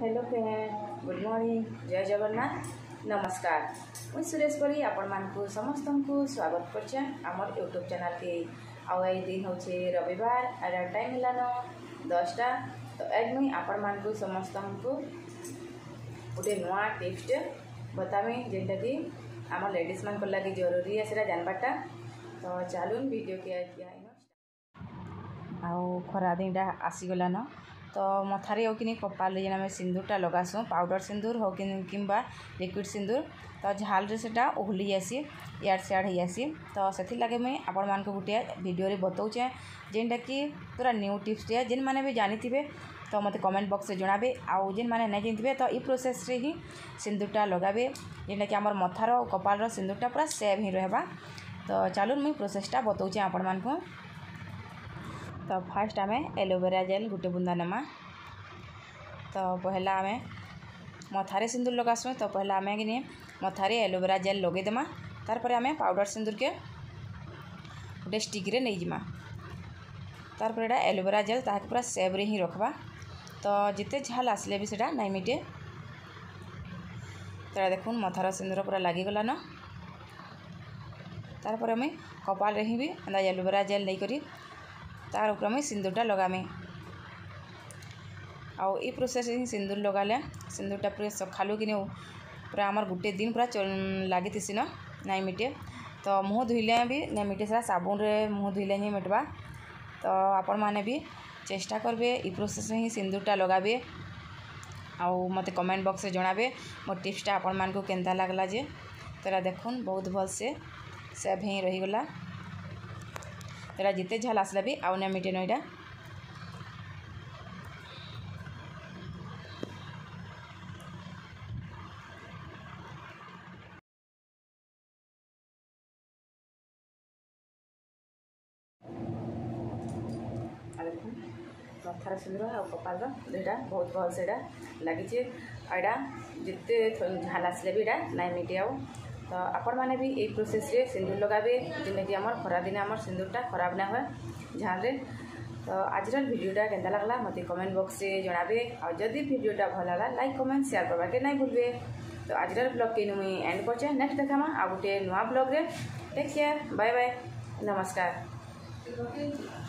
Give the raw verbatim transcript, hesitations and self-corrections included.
Hello friend, good morning, जय जगन्नाथ, नमस्कार। मुझे सुरेश परी आपण मानकु समस्त को स्वागत करछे हमर यूट्यूब चैनल के। आउ ए दिन होचे रविवार आर टाइम हिलानो दसटा। तो आज मुई आपण मानकु समस्त को गोटे नुआ टिप्स बतामी जेनटा कि आम लेडीज मान लगी जरूरी है सेटा जानबाटा। तो चलून वीडियो के आउ खरा दिनटा आसीगलान। तो मथारे हो कि कपाल जेन आम सिंदूरटा लगासूँ पाउडर सिंदूर हो कि लिक्विड सिंदूर तो झाल सेटा ओहली जासी इयाड़ सियाड़ हो जासी। तो से लगे मुझे आपण मान गोटे वीडियो बताऊे जेनटा कि पूरा न्यू टिप्स टे जेन मैंने भी जानी थे तो मत कमेंट बॉक्स में जनाबे। आउ जेन मैंने नहीं जानते तो ये प्रोसेस रे ही सिंदूरटा लगाबे जेनटा कि आम मथार कपाल सिंदूरटा पूरा सेव ही रहा। तो चलो मुझे प्रोसेसटा बताऊे आपण मान को। तो फास्ट आम एलोवेरा जेल गोटे बुंदा नमा। तो पहला आम मथारे सिंदूर लगासूँ। तो पहला आम कि मथारे एलोवेरा जेल लगेदेमा तार पर आम पाउडर सिंदूर के गोटे स्टिक्रे नहीं जिमा तार पर एटा एलोवेरा जेल ताकि पूरा सेव रे ही रखबा। तो जिते झाल आसले भी सेटा नहीं मिटे। तो देखुन मथार सिंदूर पूरा लगिगला न। तार पर आम कपाल रे ही भी एलोवेरा जेल नहीं करी तार ऊपर में सिंदूरटा लगामे। आउ ये प्रोसेस ही सिंदूर लगाले सिंदूरटा पूरा सखालू कि पूरा आमर गोटे दिन पूरा लगी न नहीं मिटे। तो मुँह धोइले भी नहीं मिटे सारा साबुन रे मुँह धोइले ही मिटवा। तो आपण माने भी चेष्टा करबे ये प्रोसेस ही सिंदूरटा लगाबे। आउ मते कमेंट बॉक्स में जनाबे मो टिप्सटा आपण मान को केनता लागला जे। तो देखुन बहुत भल से सेव ही रहीगला। एटा जिते झाल आसला भी आउ ना मिटे नईटा। मथार सिंदूर आ कपाल दुईटा बहुत भल से लगी। एटा जिते झाल आसले भी नहीं मिटे। आउ तो आपण मैंने भी यही प्रोसेस रे सिंदूर लगाबे जेने कि आमर खरा दिन आमर सिंदूरटा खराब ना हुए झाल रे। तो आज वीडियोटा केनता लागला मते कमेंट बॉक्स से जनाबे। और जदि वीडियोटा भल लागला लाइक कमेंट शेयर करबा के नहीं भूलबे। तो आज ब्लॉग के मुई एंड करछे नेक्स्ट देखामा आ गोटे नुआ ब्लॉग रे। टेक केयर, बाय बाय, नमस्कार।